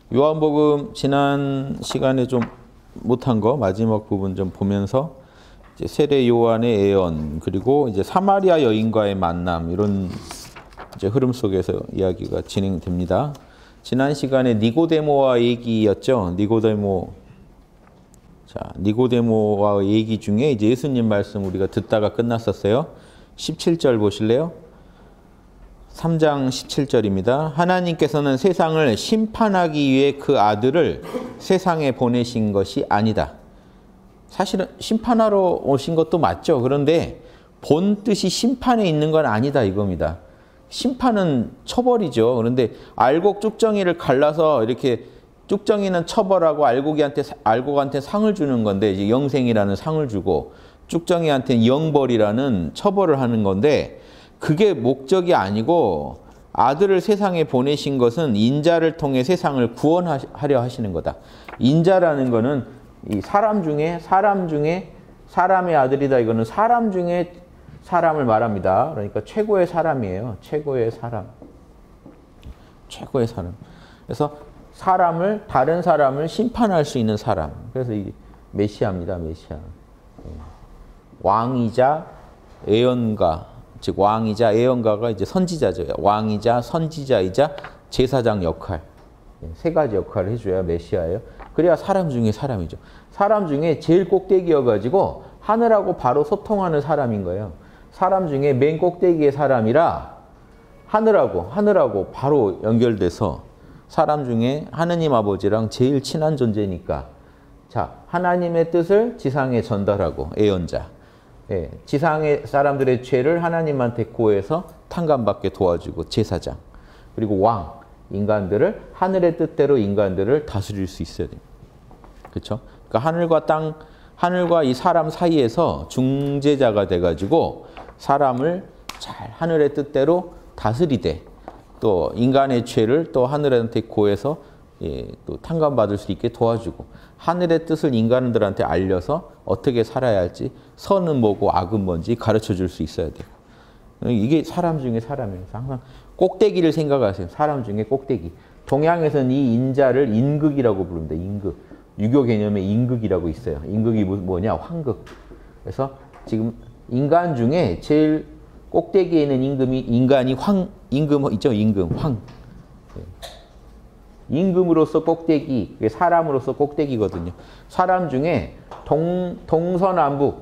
요한복음 지난 시간에 좀 못한 거 마지막 부분 좀 보면서 이제 세례 요한의 예언 그리고 이제 사마리아 여인과의 만남 이런 이제 흐름 속에서 이야기가 진행됩니다. 지난 시간에 니고데모와 얘기였죠. 니고데모와 얘기 중에 이제 예수님 말씀 우리가 듣다가 끝났었어요. 17절 보실래요? 3장 17절입니다. 하나님께서는 세상을 심판하기 위해 그 아들을 세상에 보내신 것이 아니다. 사실은 심판하러 오신 것도 맞죠. 그런데 본 뜻이 심판에 있는 건 아니다 이겁니다. 심판은 처벌이죠. 그런데 알곡 쭉정이를 갈라서 이렇게 쭉정이는 처벌하고 알곡한테 상을 주는 건데 이제 영생이라는 상을 주고 쭉정이한테 영벌이라는 처벌을 하는 건데 그게 목적이 아니고 아들을 세상에 보내신 것은 인자를 통해 세상을 구원하려 하시는 거다. 인자라는 거는 이 사람 중에 사람의 아들이다. 이거는 사람 중에 사람을 말합니다. 그러니까 최고의 사람이에요. 최고의 사람. 그래서 다른 사람을 심판할 수 있는 사람. 그래서 이 메시아입니다. 메시아. 왕이자 예언가. 즉 왕이자 예언가가 이제 선지자죠. 왕이자 선지자이자 제사장 역할. 세 가지 역할을 해줘야 메시아예요. 그래야 사람 중에 사람이죠. 사람 중에 제일 꼭대기여가지고 하늘하고 바로 소통하는 사람인 거예요. 사람 중에 맨 꼭대기의 사람이라 하늘하고 바로 연결돼서 사람 중에 하느님 아버지랑 제일 친한 존재니까 자 하나님의 뜻을 지상에 전달하고 예언자. 예, 지상의 사람들의 죄를 하나님한테 고해서 탕감받게 도와주고 제사장. 그리고 왕, 인간들을 하늘의 뜻대로 인간들을 다스릴 수 있어야 됩니다. 그렇죠? 그러니까 하늘과 이 사람 사이에서 중재자가 돼가지고 사람을 잘 하늘의 뜻대로 다스리되 또 인간의 죄를 또 하늘한테 고해서 또 탕감받을 수 있게 도와주고 하늘의 뜻을 인간들한테 알려서 어떻게 살아야 할지 선은 뭐고 악은 뭔지 가르쳐 줄 수 있어야 되고 이게 사람 중에 사람이에요. 항상 꼭대기를 생각하세요. 사람 중에 꼭대기. 동양에서는 이 인자를 인극이라고 부릅니다. 인극. 유교 개념에 인극이라고 있어요. 인극이 뭐냐? 황극. 그래서 지금 인간 중에 제일 꼭대기에 있는 인간이 임금 있죠? 임금, 황. 임금으로서 꼭대기, 사람으로서 꼭대기거든요. 사람 중에 동서남북,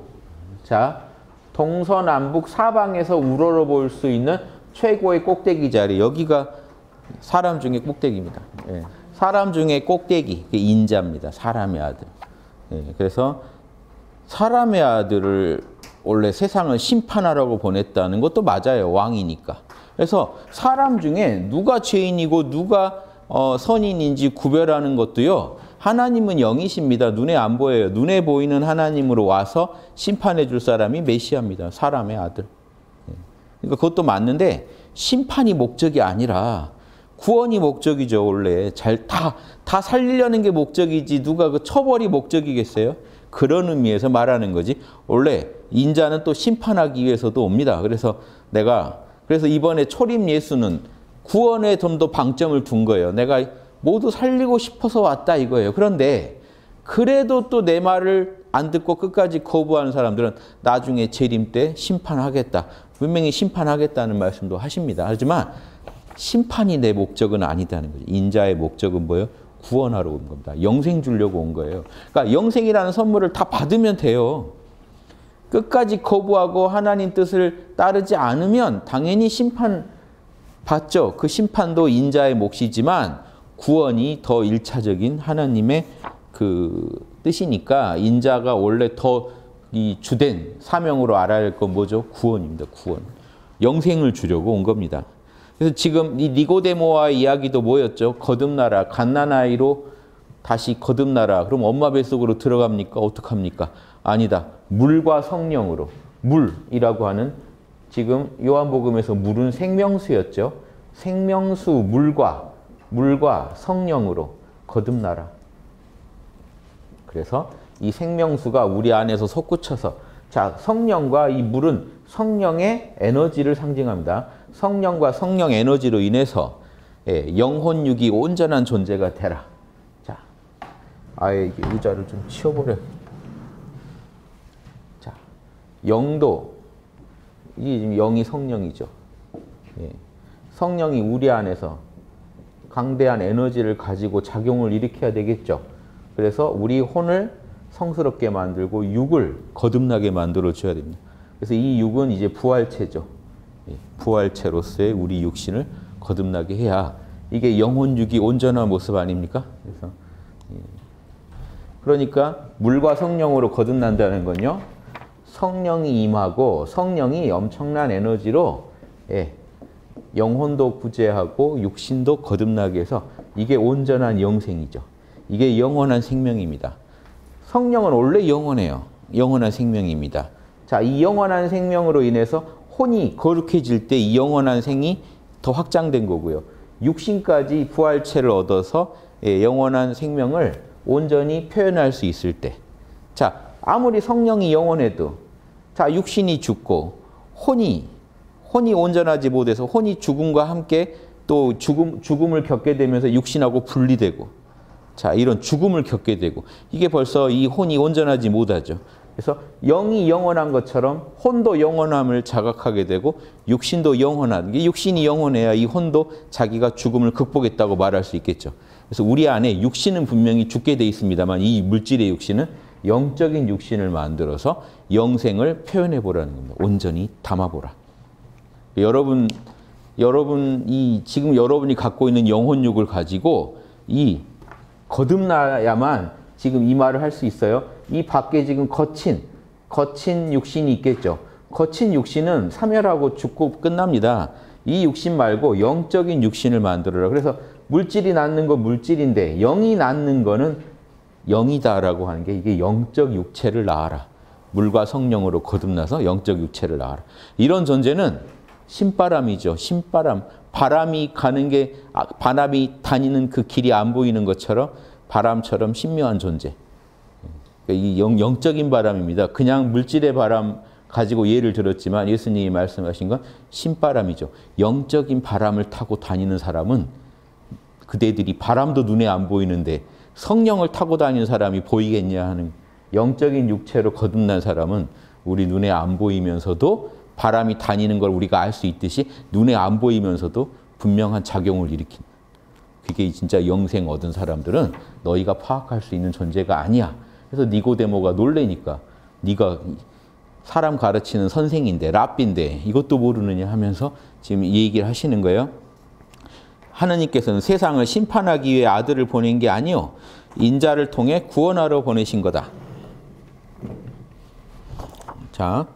동서남북 사방에서 우러러볼 수 있는 최고의 꼭대기 자리, 여기가 사람 중에 꼭대기입니다. 예. 사람 중에 꼭대기, 인자입니다. 사람의 아들. 예. 그래서 사람의 아들을 원래 세상을 심판하라고 보냈다는 것도 맞아요. 왕이니까. 그래서 사람 중에 누가 죄인이고 누가 선인인지 구별하는 것도요. 하나님은 영이십니다. 눈에 안 보여요. 눈에 보이는 하나님으로 와서 심판해 줄 사람이 메시아입니다. 사람의 아들. 그러니까 그것도 맞는데 심판이 목적이 아니라 구원이 목적이죠. 원래 다 살리려는 게 목적이지 누가 그 처벌이 목적이겠어요? 그런 의미에서 말하는 거지. 원래 인자는 또 심판하기 위해서도 옵니다. 그래서 이번에 초림 예수는 구원에 좀 더 방점을 둔 거예요. 내가 모두 살리고 싶어서 왔다 이거예요. 그런데 그래도 또 내 말을 안 듣고 끝까지 거부하는 사람들은 나중에 재림 때 심판하겠다. 분명히 심판하겠다는 말씀도 하십니다. 하지만 심판이 내 목적은 아니다는 거죠. 인자의 목적은 뭐예요? 구원하러 온 겁니다. 영생 주려고 온 거예요. 그러니까 영생이라는 선물을 다 받으면 돼요. 끝까지 거부하고 하나님 뜻을 따르지 않으면 당연히 받죠. 그 심판도 인자의 몫이지만 구원이 더 1차적인 하나님의 그 뜻이니까 인자가 원래 더 이 주된 사명으로 알아야 할 건 뭐죠? 구원입니다. 구원. 영생을 주려고 온 겁니다. 그래서 지금 이 니고데모와의 이야기도 뭐였죠? 거듭나라. 갓난아이로 다시 거듭나라. 그럼 엄마 뱃속으로 들어갑니까? 어떡합니까? 아니다. 물과 성령으로. 물이라고 하는 지금 요한복음에서 물은 생명수였죠. 생명수 물과 성령으로 거듭나라. 그래서 이 생명수가 우리 안에서 솟구쳐서 성령과 이 물은 성령의 에너지를 상징합니다. 성령과 성령 에너지로 인해서 영혼육이 온전한 존재가 되라. 아예 이게 의자를 좀 치워버려. 자, 영도. 이게 지금 영이 성령이죠. 예. 성령이 우리 안에서 강대한 에너지를 가지고 작용을 일으켜야 되겠죠. 그래서 우리 혼을 성스럽게 만들고 육을 거듭나게 만들어 줘야 됩니다. 그래서 이 육은 이제 부활체죠. 예. 부활체로서의 우리 육신을 거듭나게 해야 이게 영혼육이 온전한 모습 아닙니까? 그래서 그러니까 물과 성령으로 거듭난다는 건요. 성령이 임하고 성령이 엄청난 에너지로 영혼도 구제하고 육신도 거듭나게 해서 이게 온전한 영생이죠. 이게 영원한 생명입니다. 성령은 원래 영원해요. 영원한 생명입니다. 자, 이 영원한 생명으로 인해서 혼이 거룩해질 때 이 영원한 생이 더 확장된 거고요. 육신까지 부활체를 얻어서 영원한 생명을 온전히 표현할 수 있을 때, 자, 아무리 성령이 영원해도, 자, 육신이 죽고 혼이 온전하지 못해서 혼이 죽음과 함께 또 죽음을 겪게 되면서 육신하고 분리되고, 자, 이런 죽음을 겪게 되고, 이게 벌써 이 혼이 온전하지 못하죠. 그래서 영이 영원한 것처럼 혼도 영원함을 자각하게 되고 육신도 영원한, 육신이 영원해야 이 혼도 자기가 죽음을 극복했다고 말할 수 있겠죠. 그래서 우리 안에 육신은 분명히 죽게 돼 있습니다만 이 물질의 육신은 영적인 육신을 만들어서 영생을 표현해 보라는 겁니다. 온전히 담아보라. 지금 여러분이 갖고 있는 영혼육을 가지고 이 거듭나야만 지금 이 말을 할 수 있어요. 이 밖에 지금 거친 육신이 있겠죠. 거친 육신은 사멸하고 죽고 끝납니다. 이 육신 말고 영적인 육신을 만들어라. 그래서 물질이 낳는 건 물질인데 영이 낳는 거는 영이다라고 하는 게 이게 영적 육체를 낳아라. 물과 성령으로 거듭나서 영적 육체를 낳아라. 이런 존재는 신바람이죠. 신바람. 바람이 다니는 그 길이 안 보이는 것처럼 바람처럼 신묘한 존재. 이 영적인 바람입니다. 그냥 물질의 바람 가지고 예를 들었지만 예수님이 말씀하신 건 신바람이죠. 영적인 바람을 타고 다니는 사람은 그대들이 바람도 눈에 안 보이는데 성령을 타고 다니는 사람이 보이겠냐 하는, 영적인 육체로 거듭난 사람은 우리 눈에 안 보이면서도 바람이 다니는 걸 우리가 알 수 있듯이 눈에 안 보이면서도 분명한 작용을 일으킨, 그게 진짜 영생 얻은 사람들은 너희가 파악할 수 있는 존재가 아니야. 그래서 니고데모가 놀래니까 네가 사람 가르치는 선생인데 랍비인데 이것도 모르느냐 하면서 지금 이 얘기를 하시는 거예요. 하느님께서는 세상을 심판하기 위해 아들을 보낸 게 아니요 인자를 통해 구원하러 보내신 거다. 자,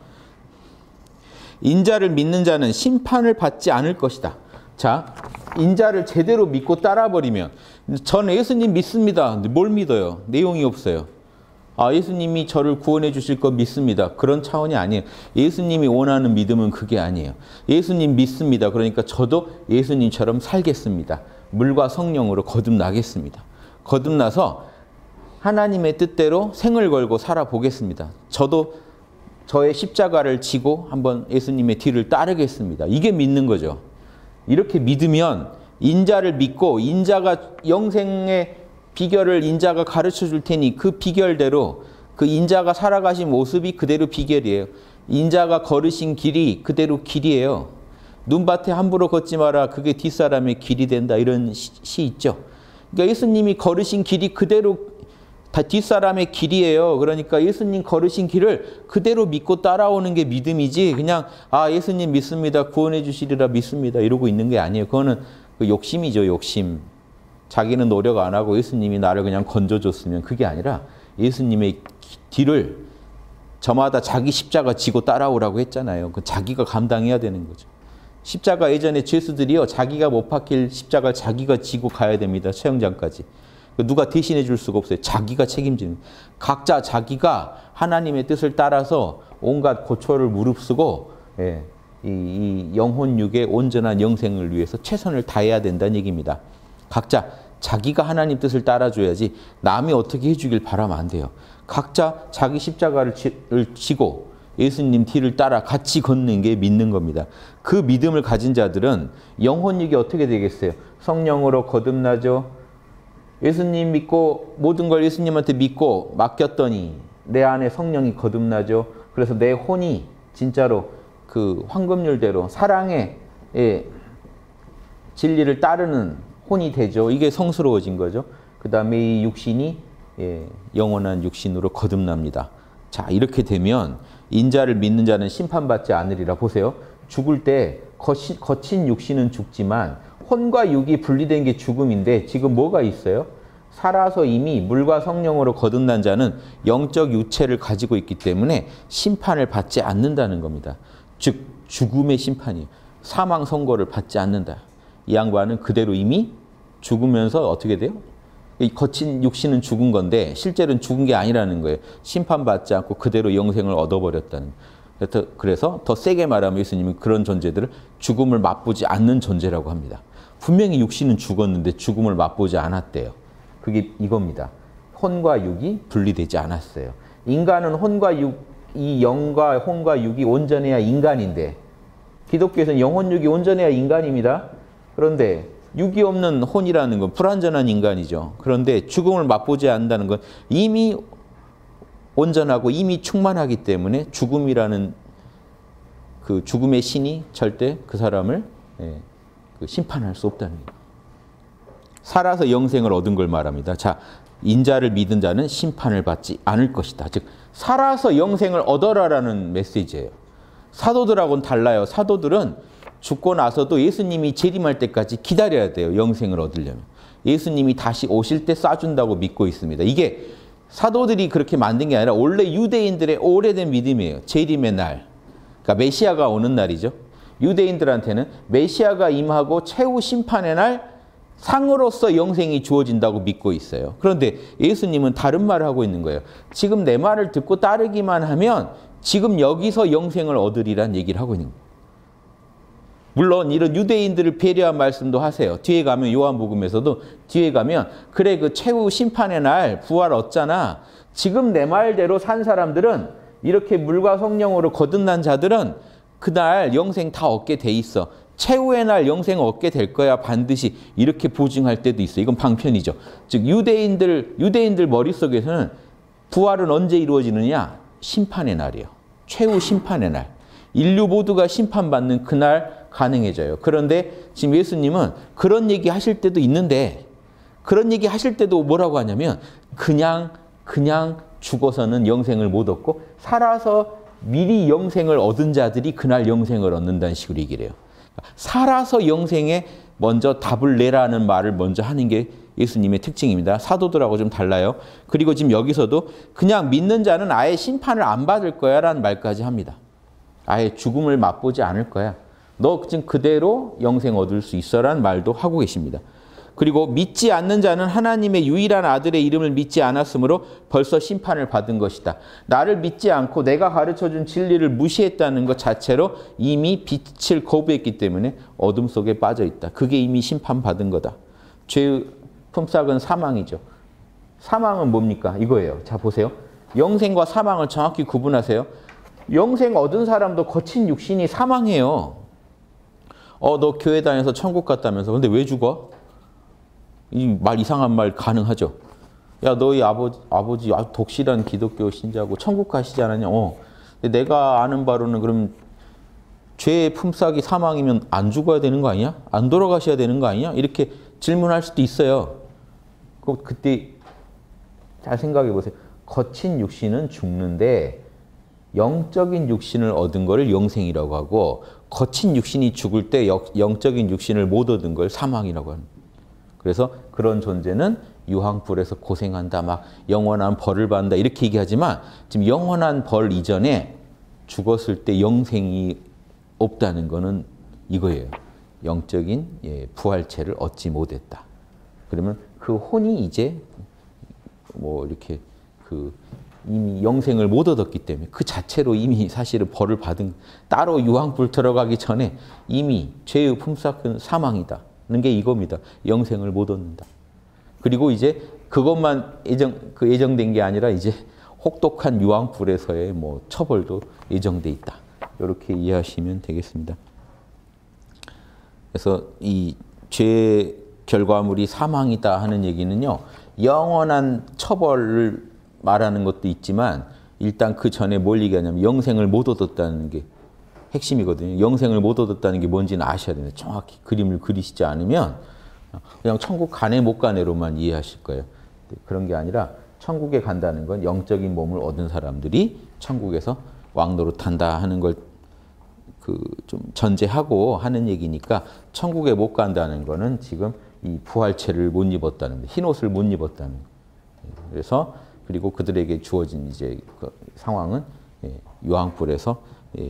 인자를 믿는 자는 심판을 받지 않을 것이다. 자, 인자를 제대로 믿고 따라버리면, 저는 예수님 믿습니다. 뭘 믿어요? 내용이 없어요. 아, 예수님이 저를 구원해 주실 거 믿습니다. 그런 차원이 아니에요. 예수님이 원하는 믿음은 그게 아니에요. 예수님 믿습니다. 그러니까 저도 예수님처럼 살겠습니다. 물과 성령으로 거듭나겠습니다. 거듭나서 하나님의 뜻대로 생을 걸고 살아보겠습니다. 저도 저의 십자가를 지고 한번 예수님의 뒤를 따르겠습니다. 이게 믿는 거죠. 이렇게 믿으면 인자를 믿고 인자가 영생의 비결을 인자가 가르쳐 줄 테니 그 비결대로 그 인자가 살아가신 모습이 그대로 비결이에요. 인자가 걸으신 길이 그대로 길이에요. 눈밭에 함부로 걷지 마라. 그게 뒷사람의 길이 된다. 이런 시 있죠. 그러니까 예수님이 걸으신 길이 그대로 다 뒷사람의 길이에요. 그러니까 예수님 걸으신 길을 그대로 믿고 따라오는 게 믿음이지, 그냥 아 예수님 믿습니다. 구원해 주시리라 믿습니다. 이러고 있는 게 아니에요. 그거는 그 욕심이죠. 욕심. 자기는 노력 안 하고 예수님이 나를 그냥 건져줬으면, 그게 아니라 예수님의 뒤를 저마다 자기 십자가 지고 따라오라고 했잖아요. 그 자기가 감당해야 되는 거죠. 십자가 예전에 죄수들이요, 자기가 못 박힐 십자가를 자기가 지고 가야 됩니다. 최영장까지. 누가 대신해 줄 수가 없어요. 자기가 책임지는. 각자 자기가 하나님의 뜻을 따라서 온갖 고초를 무릅쓰고 이 영혼육의 온전한 영생을 위해서 최선을 다해야 된다는 얘기입니다. 각자 자기가 하나님 뜻을 따라줘야지 남이 어떻게 해주길 바라면 안 돼요. 각자 자기 십자가를 지고 예수님 뒤를 따라 같이 걷는 게 믿는 겁니다. 그 믿음을 가진 자들은 영혼육이 어떻게 되겠어요? 성령으로 거듭나죠. 예수님 믿고 모든 걸 예수님한테 믿고 맡겼더니 내 안에 성령이 거듭나죠. 그래서 내 혼이 진짜로 그 황금률대로 사랑의 진리를 따르는 혼이 되죠. 이게 성스러워진 거죠. 그 다음에 이 육신이 영원한 육신으로 거듭납니다. 자, 이렇게 되면 인자를 믿는 자는 심판받지 않으리라. 보세요. 죽을 때 거친 육신은 죽지만 혼과 육이 분리된 게 죽음인데 지금 뭐가 있어요? 살아서 이미 물과 성령으로 거듭난 자는 영적 유체를 가지고 있기 때문에 심판을 받지 않는다는 겁니다. 즉 죽음의 심판이에요. 사망 선고를 받지 않는다. 이 양반은 그대로 이미 죽으면서 어떻게 돼요? 이 거친 육신은 죽은 건데 실제로는 죽은 게 아니라는 거예요. 심판받지 않고 그대로 영생을 얻어버렸다는 거예요. 그래서 더 세게 말하면 예수님은 그런 존재들을 죽음을 맛보지 않는 존재라고 합니다. 분명히 육신은 죽었는데 죽음을 맛보지 않았대요. 그게 이겁니다. 혼과 육이 분리되지 않았어요. 인간은 혼과 육, 이 영과 혼과 육이 온전해야 인간인데 기독교에서는 영혼 육이 온전해야 인간입니다. 그런데 육이 없는 혼이라는 건 불완전한 인간이죠. 그런데 죽음을 맛보지 않는다는 건 이미 온전하고 이미 충만하기 때문에 죽음이라는 그 죽음의 신이 절대 그 사람을 심판할 수 없다는 거예요. 살아서 영생을 얻은 걸 말합니다. 자, 인자를 믿은 자는 심판을 받지 않을 것이다. 즉 살아서 영생을 얻어라라는 메시지예요. 사도들하고는 달라요. 사도들은 죽고 나서도 예수님이 재림할 때까지 기다려야 돼요. 영생을 얻으려면. 예수님이 다시 오실 때 쏴준다고 믿고 있습니다. 이게 사도들이 그렇게 만든 게 아니라 원래 유대인들의 오래된 믿음이에요. 재림의 날. 그러니까 메시아가 오는 날이죠. 유대인들한테는 메시아가 임하고 최후 심판의 날 상으로서 영생이 주어진다고 믿고 있어요. 그런데 예수님은 다른 말을 하고 있는 거예요. 지금 내 말을 듣고 따르기만 하면 지금 여기서 영생을 얻으리란 얘기를 하고 있는 거예요. 물론 이런 유대인들을 배려한 말씀도 하세요. 뒤에 가면 요한복음에서도 뒤에 가면 그래 그 최후 심판의 날 부활 얻잖아. 지금 내 말대로 산 사람들은 이렇게 물과 성령으로 거듭난 자들은 그날 영생 다 얻게 돼 있어. 최후의 날 영생 얻게 될 거야 반드시 이렇게 보증할 때도 있어. 이건 방편이죠. 즉 유대인들 머릿속에서는 부활은 언제 이루어지느냐? 심판의 날이에요. 최후 심판의 날. 인류 모두가 심판받는 그날 가능해져요. 그런데 지금 예수님은 그런 얘기 하실 때도 있는데 그런 얘기 하실 때도 뭐라고 하냐면 그냥 죽어서는 영생을 못 얻고 살아서 미리 영생을 얻은 자들이 그날 영생을 얻는다는 식으로 얘기를 해요. 살아서 영생에 먼저 답을 내라는 말을 먼저 하는 게 예수님의 특징입니다. 사도들하고 좀 달라요. 그리고 지금 여기서도 그냥 믿는 자는 아예 심판을 안 받을 거야 라는 말까지 합니다. 아예 죽음을 맛보지 않을 거야. 너 지금 그대로 영생 얻을 수 있어라는 말도 하고 계십니다. 그리고 믿지 않는 자는 하나님의 유일한 아들의 이름을 믿지 않았으므로 벌써 심판을 받은 것이다. 나를 믿지 않고 내가 가르쳐준 진리를 무시했다는 것 자체로 이미 빛을 거부했기 때문에 어둠 속에 빠져 있다. 그게 이미 심판받은 거다. 죄의 품삯은 사망이죠. 사망은 뭡니까? 이거예요. 자 보세요. 영생과 사망을 정확히 구분하세요. 영생 얻은 사람도 거친 육신이 사망해요. 너 교회 다녀서 천국 갔다면서. 근데 왜 죽어? 이 말 이상한 말 가능하죠. 야, 너희 아버지 독실한 기독교 신자고 천국 가시지 않았냐? 근데 내가 아는 바로는 그럼 죄의 품삯이 사망이면 안 죽어야 되는 거 아니야? 안 돌아가셔야 되는 거 아니야? 이렇게 질문할 수도 있어요. 그때 잘 생각해 보세요. 거친 육신은 죽는데 영적인 육신을 얻은 거를 영생이라고 하고 거친 육신이 죽을 때 영적인 육신을 못 얻은 걸 사망이라고 합니다. 그래서 그런 존재는 유황불에서 고생한다, 막 영원한 벌을 받는다 이렇게 얘기하지만 지금 영원한 벌 이전에 죽었을 때 영생이 없다는 거는 이거예요. 영적인 부활체를 얻지 못했다. 그러면 그 혼이 이제 뭐 이렇게 이미 영생을 못 얻었기 때문에 그 자체로 이미 사실은 벌을 받은 따로 유황불 들어가기 전에 이미 죄의 품삯은 사망이다. 는 게 이겁니다. 영생을 못 얻는다. 그리고 이제 그것만 예정된 게 아니라 이제 혹독한 유황불에서의 뭐 처벌도 예정돼 있다. 이렇게 이해하시면 되겠습니다. 그래서 이 죄 결과물이 사망이다 하는 얘기는요. 영원한 처벌을 말하는 것도 있지만 일단 그 전에 뭘 얘기하냐면 영생을 못 얻었다는 게 핵심이거든요. 영생을 못 얻었다는 게 뭔지는 아셔야 됩니다. 정확히 그림을 그리시지 않으면 그냥 천국 가네 못 가네로만 이해하실 거예요. 그런 게 아니라 천국에 간다는 건 영적인 몸을 얻은 사람들이 천국에서 왕노릇한다 하는 걸 좀 전제하고 하는 얘기니까 천국에 못 간다는 거는 지금 이 부활체를 못 입었다는 거예요. 흰 옷을 못 입었다는 거예요. 그래서 그리고 그들에게 주어진 이제 그 상황은 유황불에서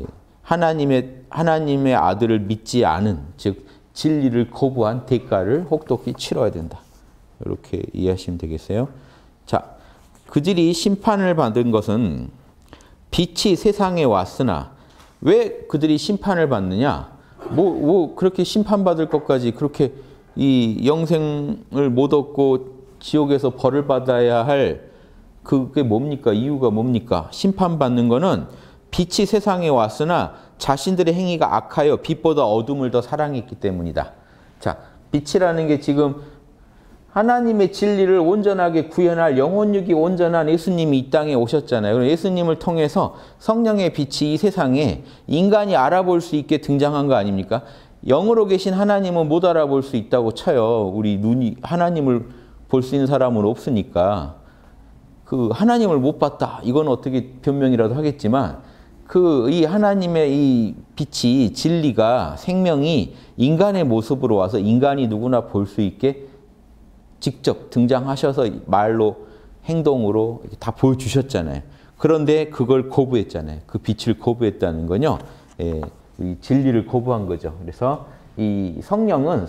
하나님의 아들을 믿지 않은 즉 진리를 거부한 대가를 혹독히 치러야 된다. 이렇게 이해하시면 되겠어요. 자, 그들이 심판을 받은 것은 빛이 세상에 왔으나 왜 그들이 심판을 받느냐? 뭐 그렇게 심판받을 것까지 그렇게 이 영생을 못 얻고 지옥에서 벌을 받아야 할 그게 뭡니까? 이유가 뭡니까? 심판받는 거는 빛이 세상에 왔으나 자신들의 행위가 악하여 빛보다 어둠을 더 사랑했기 때문이다. 자, 빛이라는 게 지금 하나님의 진리를 온전하게 구현할 영혼육이 온전한 예수님이 이 땅에 오셨잖아요. 그럼 예수님을 통해서 성령의 빛이 이 세상에 인간이 알아볼 수 있게 등장한 거 아닙니까? 영으로 계신 하나님은 못 알아볼 수 있다고 쳐요. 우리 눈이 하나님을 볼 수 있는 사람은 없으니까. 그 하나님을 못 봤다. 이건 어떻게 변명이라도 하겠지만 이 하나님의 이 빛이 진리가 생명이 인간의 모습으로 와서 인간이 누구나 볼 수 있게 직접 등장하셔서 말로 행동으로 다 보여주셨잖아요. 그런데 그걸 거부했잖아요. 그 빛을 거부했다는 건요. 이 진리를 거부한 거죠. 그래서 이 성령은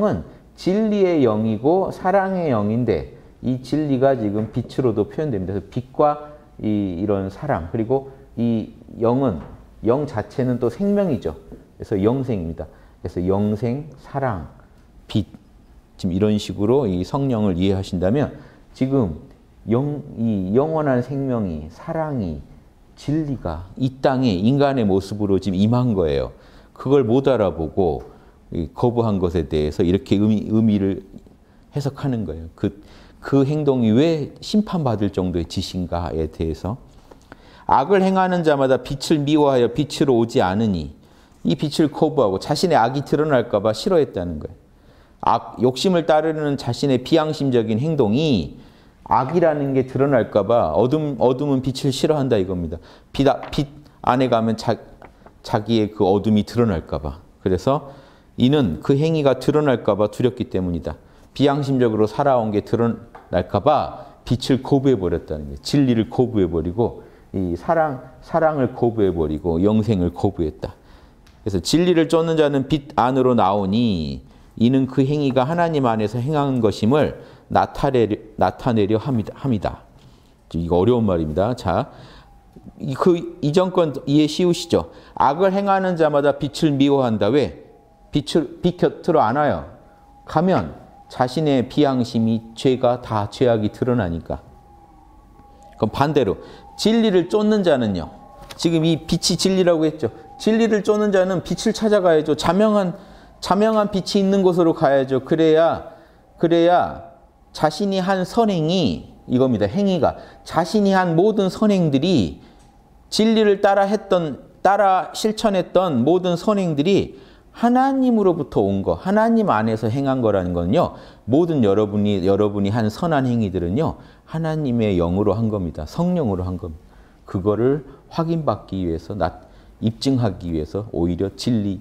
진리의 영이고 사랑의 영인데 이 진리가 지금 빛으로도 표현됩니다. 그래서 빛과 이런 사랑 그리고 이 영 자체는 또 생명이죠. 그래서 영생입니다. 그래서 영생, 사랑, 빛 지금 이런 식으로 이 성령을 이해하신다면 지금 이 영원한 생명이 사랑이 진리가 이 땅에 인간의 모습으로 지금 임한 거예요. 그걸 못 알아보고 거부한 것에 대해서 이렇게 의미를 해석하는 거예요. 그 행동이 왜 심판받을 정도의 짓인가에 대해서 악을 행하는 자마다 빛을 미워하여 빛으로 오지 않으니 이 빛을 거부하고 자신의 악이 드러날까 봐 싫어했다는 거예요. 욕심을 따르는 자신의 비양심적인 행동이 악이라는 게 드러날까 봐 어둠은 빛을 싫어한다 이겁니다. 빛 안에 가면 자기의 그 어둠이 드러날까 봐. 그래서 이는 그 행위가 드러날까 봐 두렵기 때문이다. 비양심적으로 살아온 게 드러날까 봐 빛을 거부해 버렸다는 거예요. 진리를 거부해 버리고 이 사랑을 거부해 버리고 영생을 거부했다. 그래서 진리를 쫓는 자는 빛 안으로 나오니 이는 그 행위가 하나님 안에서 행한 것임을 나타내려 함이다. 이거 어려운 말입니다. 자, 이전 건 이해 쉬우시죠? 악을 행하는 자마다 빛을 미워한다. 왜? 빛 곁으로 안 와요. 가면 자신의 비양심이 죄악이 드러나니까. 그럼 반대로 진리를 쫓는 자는요. 지금 이 빛이 진리라고 했죠. 진리를 쫓는 자는 빛을 찾아가야죠. 자명한 빛이 있는 곳으로 가야죠. 그래야 자신이 한 선행이 이겁니다. 행위가 자신이 한 모든 선행들이 진리를 따라 실천했던 모든 선행들이 하나님으로부터 온 거, 하나님 안에서 행한 거라는 건요. 모든 여러분이 한 선한 행위들은요. 하나님의 영으로 한 겁니다. 성령으로 한 겁니다. 그거를 확인받기 위해서 입증하기 위해서 오히려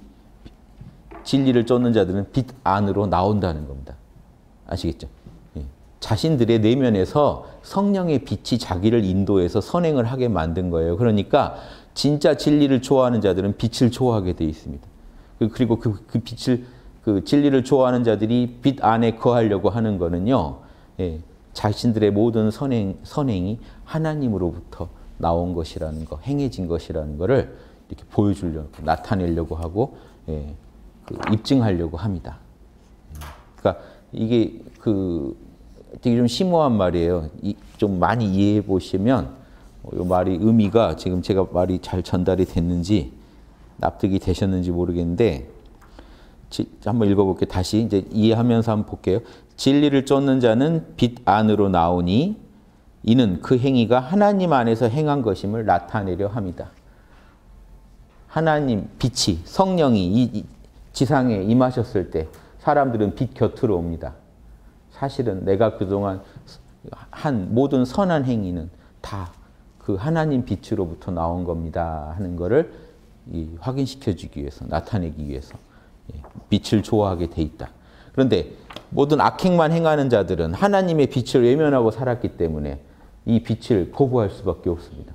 진리를 쫓는 자들은 빛 안으로 나온다는 겁니다. 아시겠죠? 예. 자신들의 내면에서 성령의 빛이 자기를 인도해서 선행을 하게 만든 거예요. 그러니까 진짜 진리를 좋아하는 자들은 빛을 좋아하게 돼 있습니다. 그리고 그 진리를 좋아하는 자들이 빛 안에 거하려고 하는 거는요. 예. 자신들의 모든 선행이 하나님으로부터 나온 것이라는 거, 행해진 것이라는 거를 이렇게 보여주려고, 나타내려고 하고, 예. 입증하려고 합니다. 그러니까 이게 되게 좀 심오한 말이에요. 좀 많이 이해해 보시면 이 말이 의미가 지금 제가 말이 잘 전달이 됐는지 납득이 되셨는지 모르겠는데 한번 읽어볼게요. 다시 이제 이해하면서 한번 볼게요. 진리를 쫓는 자는 빛 안으로 나오니 이는 그 행위가 하나님 안에서 행한 것임을 나타내려 함이다. 하나님 빛이 성령이 이 지상에 임하셨을 때 사람들은 빛 곁으로 옵니다. 사실은 내가 그동안 한 모든 선한 행위는 다 그 하나님 빛으로부터 나온 겁니다 하는 것을 확인시켜 주기 위해서, 나타내기 위해서 빛을 좋아하게 돼 있다. 그런데 모든 악행만 행하는 자들은 하나님의 빛을 외면하고 살았기 때문에 이 빛을 거부할 수밖에 없습니다.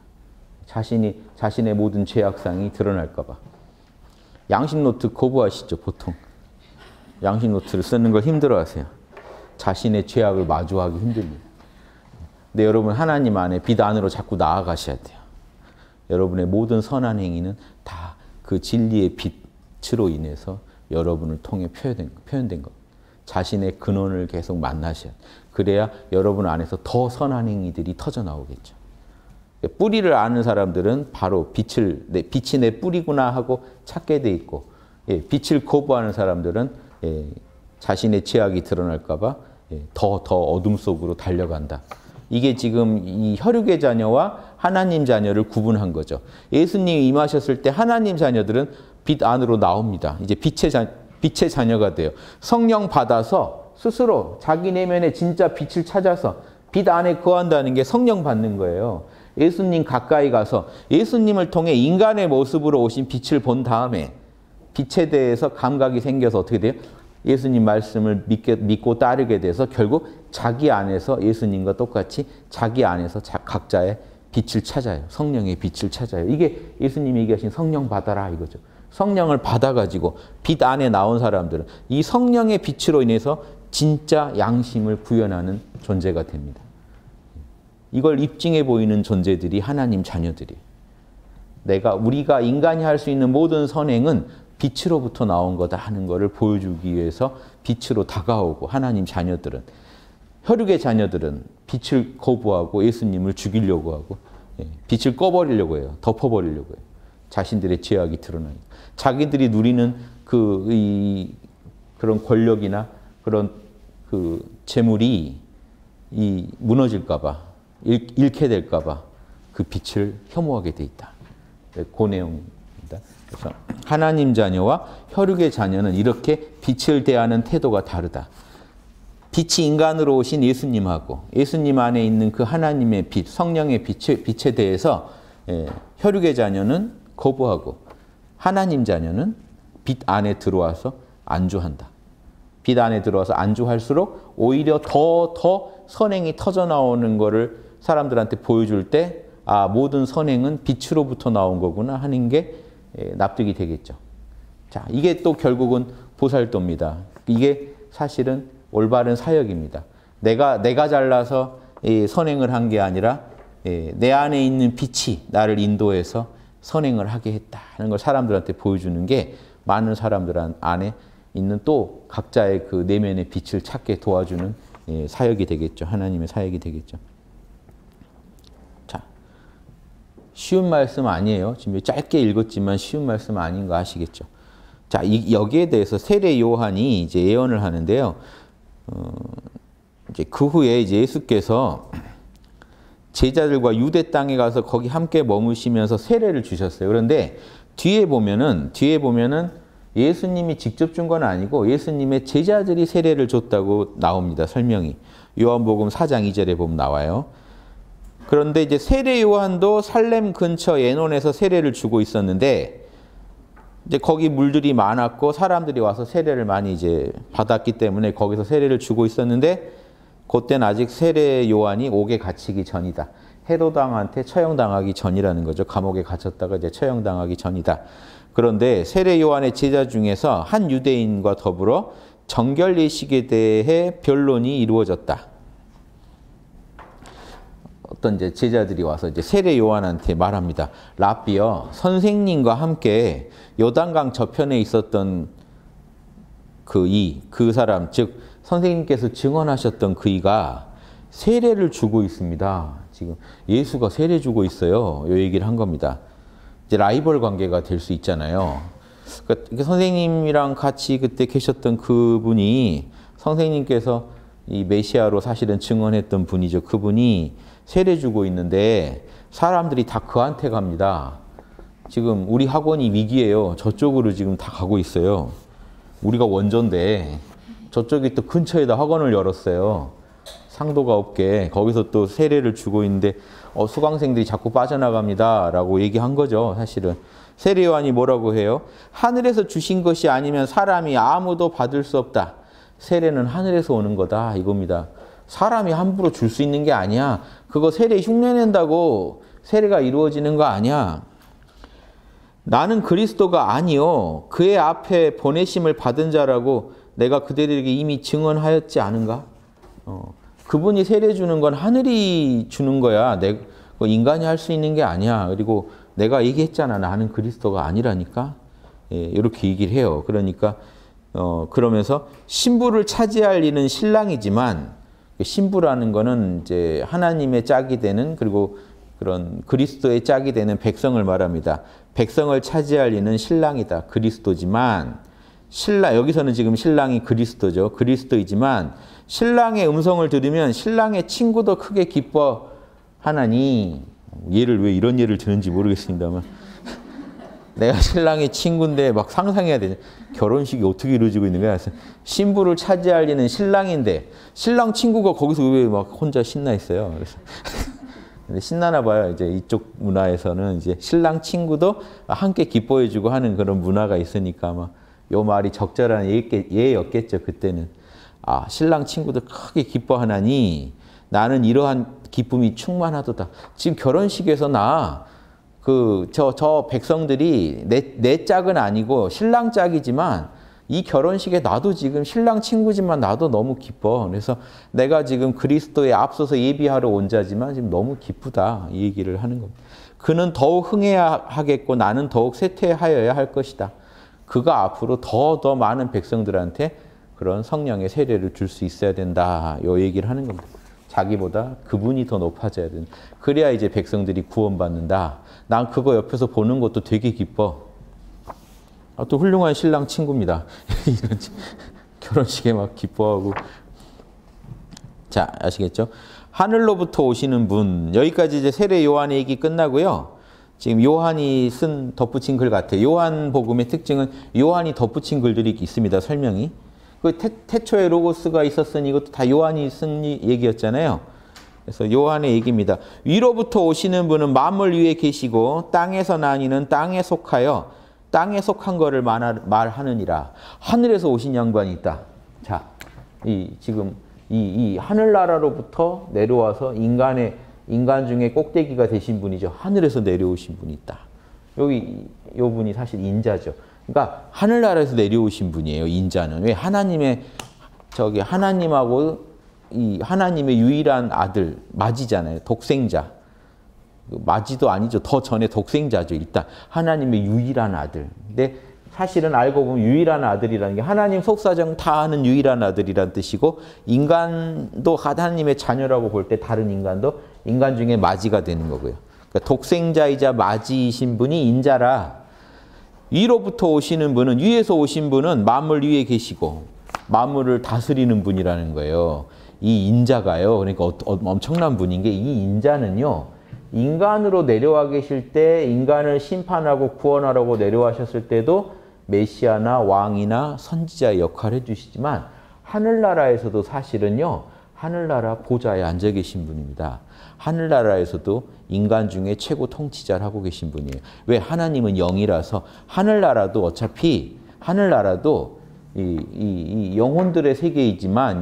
자신의 모든 죄악상이 드러날까 봐. 양심 노트 거부하시죠, 보통. 양심 노트를 쓰는 걸 힘들어하세요. 자신의 죄악을 마주하기 힘듭니다. 근데 여러분 하나님 안에 빛 안으로 자꾸 나아가셔야 돼요. 여러분의 모든 선한 행위는 다 그 진리의 빛으로 인해서 여러분을 통해 표현된 것. 자신의 근원을 계속 만나셔야 돼요. 그래야 여러분 안에서 더 선한 행위들이 터져 나오겠죠. 뿌리를 아는 사람들은 바로 빛이 내 뿌리구나 하고 찾게 돼 있고, 빛을 거부하는 사람들은 자신의 죄악이 드러날까 봐 더 어둠 속으로 달려간다. 이게 지금 이 혈육의 자녀와 하나님 자녀를 구분한 거죠. 예수님이 임하셨을 때 하나님 자녀들은 빛 안으로 나옵니다. 이제 빛의 자녀가 돼요. 성령 받아서 스스로 자기 내면에 진짜 빛을 찾아서 빛 안에 거한다는 게 성령 받는 거예요. 예수님 가까이 가서 예수님을 통해 인간의 모습으로 오신 빛을 본 다음에 빛에 대해서 감각이 생겨서 어떻게 돼요? 예수님 말씀을 믿고 따르게 돼서 결국 자기 안에서 예수님과 똑같이 자기 안에서 각자의 빛을 찾아요. 성령의 빛을 찾아요. 이게 예수님이 얘기하신 성령 받아라 이거죠. 성령을 받아가지고 빛 안에 나온 사람들은 이 성령의 빛으로 인해서 진짜 양심을 구현하는 존재가 됩니다. 이걸 입증해 보이는 존재들이 하나님 자녀들이에요. 우리가 인간이 할 수 있는 모든 선행은 빛으로부터 나온 거다 하는 것을 보여주기 위해서 빛으로 다가오고, 하나님 자녀들은, 혈육의 자녀들은 빛을 거부하고 예수님을 죽이려고 하고 빛을 꺼버리려고 해요. 덮어버리려고 해요. 자신들의 죄악이 드러나니까. 자기들이 누리는 그런 권력이나 그런 그 재물이 무너질까 봐, 잃게 될까 봐 그 빛을 혐오하게 돼 있다. 그 내용입니다. 그래서 하나님 자녀와 혈육의 자녀는 이렇게 빛을 대하는 태도가 다르다. 빛이 인간으로 오신 예수님하고 예수님 안에 있는 그 하나님의 빛, 성령의 빛에 대해서 혈육의 자녀는 거부하고 하나님 자녀는 빛 안에 들어와서 안주한다. 빛 안에 들어와서 안주할수록 오히려 더 선행이 터져 나오는 것을 사람들한테 보여줄 때 모든 선행은 빛으로부터 나온 거구나 하는 게 납득이 되겠죠. 자, 이게 또 결국은 보살도입니다. 이게 사실은 올바른 사역입니다. 내가 잘나서 선행을 한 게 아니라 내 안에 있는 빛이 나를 인도해서 선행을 하게 했다는 걸 사람들한테 보여주는 게 많은 사람들 안에 있는 또 각자의 그 내면의 빛을 찾게 도와주는 사역이 되겠죠. 하나님의 사역이 되겠죠. 자, 쉬운 말씀 아니에요. 지금 짧게 읽었지만 쉬운 말씀 아닌 거 아시겠죠. 자, 여기에 대해서 세례 요한이 이제 예언을 하는데요. 이제 그 후에 이제 예수께서 제자들과 유대 땅에 가서 거기 함께 머무시면서 세례를 주셨어요. 그런데 뒤에 보면은 예수님이 직접 준 건 아니고 예수님의 제자들이 세례를 줬다고 나옵니다. 설명이. 요한복음 4장 2절에 보면 나와요. 그런데 이제 세례 요한도 살렘 근처 에논에서 세례를 주고 있었는데 이제 거기 물들이 많았고 사람들이 와서 세례를 많이 이제 받았기 때문에 거기서 세례를 주고 있었는데 그때는 아직 세례 요한이 옥에 갇히기 전이다. 헤롯 왕한테 처형당하기 전이라는 거죠. 감옥에 갇혔다가 이제 처형당하기 전이다. 그런데 세례 요한의 제자 중에서 한 유대인과 더불어 정결례식에 대해 변론이 이루어졌다. 어떤 이제 제자들이 와서 이제 세례 요한한테 말합니다. 랍비여, 선생님과 함께 요단강 저편에 있었던 그 사람, 즉 선생님께서 증언하셨던 그이가 세례를 주고 있습니다. 지금 예수가 세례 주고 있어요. 이 얘기를 한 겁니다. 이제 라이벌 관계가 될 수 있잖아요. 그러니까 선생님이랑 같이 그때 계셨던 그분이 선생님께서 이 메시아로 사실은 증언했던 분이죠. 그분이 세례 주고 있는데 사람들이 다 그한테 갑니다. 지금 우리 학원이 위기예요. 저쪽으로 지금 다 가고 있어요. 우리가 원조인데 저쪽이 또 근처에다 학원을 열었어요. 상도가 없게. 거기서 또 세례를 주고 있는데 수강생들이 자꾸 빠져나갑니다. 라고 얘기한 거죠. 사실은. 세례 요한이 뭐라고 해요? 하늘에서 주신 것이 아니면 사람이 아무도 받을 수 없다. 세례는 하늘에서 오는 거다. 이겁니다. 사람이 함부로 줄 수 있는 게 아니야. 그거 세례 흉내낸다고 세례가 이루어지는 거 아니야. 나는 그리스도가 아니요. 그의 앞에 보내심을 받은 자라고 내가 그들에게 이미 증언하였지 않은가? 그분이 세례 주는 건 하늘이 주는 거야. 인간이 할 수 있는 게 아니야. 그리고 내가 얘기했잖아. 나는 그리스도가 아니라니까. 예, 이렇게 얘기를 해요. 그러니까 그러면서 신부를 차지할 이는 신랑이지만 신부라는 거는 이제 하나님의 짝이 되는 그리고 그런 그리스도의 짝이 되는 백성을 말합니다. 백성을 차지할 이는 신랑이다. 그리스도지만 신랑 여기서는 지금 신랑이 그리스도죠. 그리스도이지만 신랑의 음성을 들으면 신랑의 친구도 크게 기뻐하나니 얘를 왜 이런 예를 드는지 모르겠습니다만 내가 신랑의 친구인데 막 상상해야 되죠. 결혼식이 어떻게 이루어지고 있는 거야. 신부를 차지할 리는 신랑인데 신랑 친구가 거기서 왜 막 혼자 신나 있어요. 그래서 근데 신나나 봐요. 이제 이쪽 문화에서는 이제 신랑 친구도 함께 기뻐해주고 하는 그런 문화가 있으니까 아마 요 말이 적절한 예였겠죠. 그때는 신랑 친구도 크게 기뻐하나니 나는 이러한 기쁨이 충만하도다. 지금 결혼식에서 저 백성들이 내 짝은 아니고 신랑 짝이지만 이 결혼식에 나도 지금 신랑 친구지만 나도 너무 기뻐. 그래서 내가 지금 그리스도에 앞서서 예비하러 온 자지만 지금 너무 기쁘다. 이 얘기를 하는 겁니다. 그는 더욱 흥해야 하겠고 나는 더욱 쇠퇴하여야 할 것이다. 그가 앞으로 더 많은 백성들한테 그런 성령의 세례를 줄 수 있어야 된다. 이 얘기를 하는 겁니다. 자기보다 그분이 더 높아져야 된다. 그래야 이제 백성들이 구원받는다. 난 그거 옆에서 보는 것도 되게 기뻐. 또 훌륭한 신랑 친구입니다. 이런 결혼식에 막 기뻐하고. 자, 아시겠죠? 하늘로부터 오시는 분. 여기까지 이제 세례 요한의 얘기 끝나고요. 지금 요한이 덧붙인 글 같아요. 요한 복음의 특징은 요한이 덧붙인 글들이 있습니다. 설명이. 그 태초에 로고스가 있었으니 이것도 다 요한이 쓴 얘기였잖아요. 그래서 요한의 얘기입니다. 위로부터 오시는 분은 만물 위에 계시고 땅에서 나니는 땅에 속하여 땅에 속한 거를 말하느니라. 하늘에서 오신 양반이 있다. 자, 지금 이 하늘나라로부터 내려와서 인간 중에 꼭대기가 되신 분이죠. 하늘에서 내려오신 분이 있다. 요 분이 사실 인자죠. 그러니까 하늘나라에서 내려오신 분이에요. 인자는. 왜 하나님하고 이 하나님의 유일한 아들 마지잖아요. 독생자. 마지도 아니죠. 더 전에 독생자죠. 일단 하나님의 유일한 아들. 근데 사실은 알고 보면 유일한 아들이라는 게 하나님 속사정 다 아는 유일한 아들이란 뜻이고 인간도 하나님의 자녀라고 볼 때 다른 인간도 인간 중에 마지가 되는 거고요. 그러니까 독생자이자 마지이신 분이 인자라. 위로부터 오시는 분은 위에서 오신 분은 만물 위에 계시고 만물을 다스리는 분이라는 거예요. 이 인자가요. 그러니까 엄청난 분인 게 이 인자는요. 인간으로 내려와 계실 때 인간을 심판하고 구원하라고 내려와셨을 때도 메시아나 왕이나 선지자의 역할을 해주시지만 하늘나라에서도 사실은요. 하늘나라 보좌에 앉아 계신 분입니다. 하늘나라에서도 인간 중에 최고 통치자를 하고 계신 분이에요. 왜? 하나님은 영이라서 하늘나라도 어차피 하늘나라도 이 영혼들의 세계이지만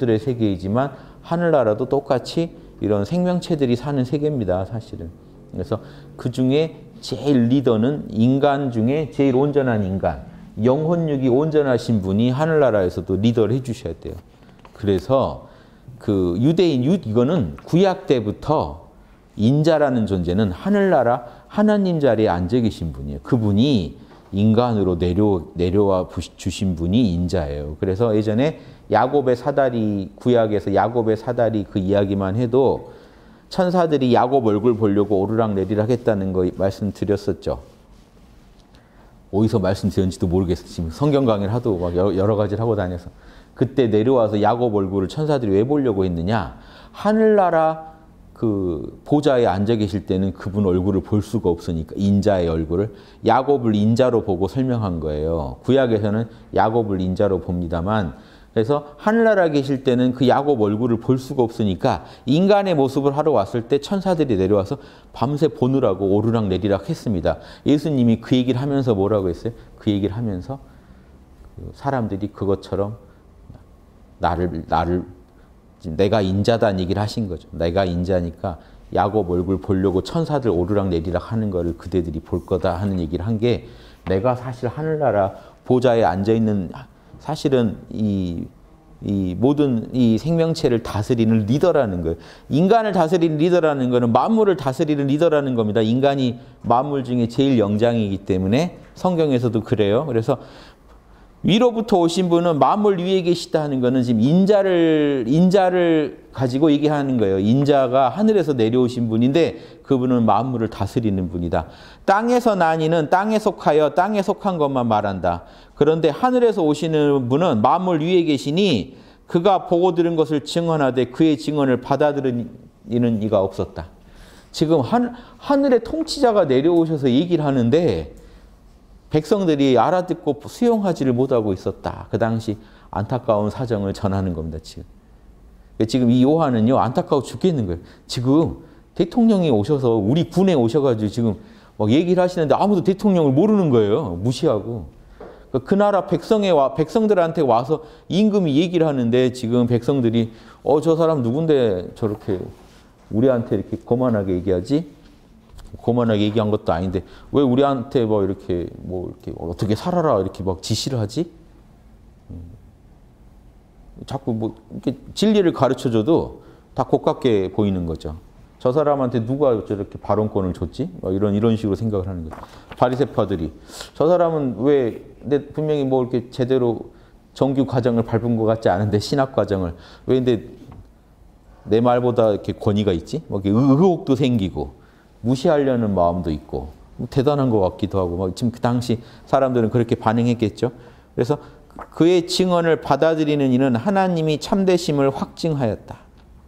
하늘나라도 똑같이 이런 생명체들이 사는 세계입니다. 사실은. 그래서 그 중에 제일 리더는 인간 중에 제일 온전한 인간, 영혼육이 온전하신 분이 하늘나라에서도 리더를 해주셔야 돼요. 그래서 그 유대인 이거는 구약 때부터 인자라는 존재는 하늘나라 하나님 자리에 앉아 계신 분이에요. 그분이 인간으로 내려와 주신 분이 인자예요. 그래서 예전에 야곱의 사다리, 구약에서 야곱의 사다리 그 이야기만 해도 천사들이 야곱 얼굴 보려고 오르락내리락 했다는 거 말씀드렸었죠. 어디서 말씀드렸는지도 모르겠어요. 지금 성경 강의를 하도 막 여러 가지를 하고 다녀서. 그때 내려와서 야곱 얼굴을 천사들이 왜 보려고 했느냐? 하늘나라 그 보좌에 앉아 계실 때는 그분 얼굴을 볼 수가 없으니까 인자의 얼굴을 야곱을 인자로 보고 설명한 거예요. 구약에서는 야곱을 인자로 봅니다만 그래서 하늘나라에 계실 때는 그 야곱 얼굴을 볼 수가 없으니까 인간의 모습을 하러 왔을 때 천사들이 내려와서 밤새 보느라고 오르락 내리락 했습니다. 예수님이 그 얘기를 하면서 뭐라고 했어요? 그 얘기를 하면서 사람들이 그것처럼 나를 내가 인자다는 얘기를 하신 거죠. 내가 인자니까 야곱 얼굴 보려고 천사들 오르락 내리락 하는 거를 그대들이 볼 거다 하는 얘기를 한 게 내가 사실 하늘나라 보좌에 앉아있는 사실은 이 모든 이 생명체를 다스리는 리더라는 거예요. 인간을 다스리는 리더라는 거는 만물을 다스리는 리더라는 겁니다. 인간이 만물 중에 제일 영장이기 때문에 성경에서도 그래요. 그래서 위로부터 오신 분은 만물 위에 계시다 하는 거는 지금 인자를 가지고 얘기하는 거예요. 인자가 하늘에서 내려오신 분인데 그분은 만물을 다스리는 분이다. 땅에서 난 이는 땅에 속하여 땅에 속한 것만 말한다. 그런데 하늘에서 오시는 분은 만물 위에 계시니 그가 보고 들은 것을 증언하되 그의 증언을 받아들이는 이가 없었다. 지금 하늘의 통치자가 내려오셔서 얘기를 하는데 백성들이 알아듣고 수용하지를 못하고 있었다. 그 당시 안타까운 사정을 전하는 겁니다. 지금 이 요한은요 안타까워 죽겠는 거예요. 지금 대통령이 오셔서 우리 군에 오셔가지고 지금 막 얘기를 하시는데 아무도 대통령을 모르는 거예요. 무시하고. 그 나라 백성들한테 와서 임금이 얘기를 하는데 지금 백성들이 저 사람 누군데 저렇게 우리한테 이렇게 거만하게 얘기하지? 거만하게 얘기한 것도 아닌데 왜 우리한테 뭐 이렇게 어떻게 살아라 이렇게 막 지시를 하지? 자꾸 뭐 이렇게 진리를 가르쳐줘도 다 고깝게 보이는 거죠. 저 사람한테 누가 저렇게 발언권을 줬지? 이런 식으로 생각을 하는 거죠. 바리새파들이 저 사람은 왜 분명히 뭐 이렇게 제대로 정규 과정을 밟은 것 같지 않은데 신학 과정을 왜 근데 내 말보다 이렇게 권위가 있지? 뭐 이렇게 의혹도 생기고. 무시하려는 마음도 있고 대단한 것 같기도 하고 지금 그 당시 사람들은 그렇게 반응했겠죠. 그래서 그의 증언을 받아들이는 이는 하나님이 참되심을 확증하였다.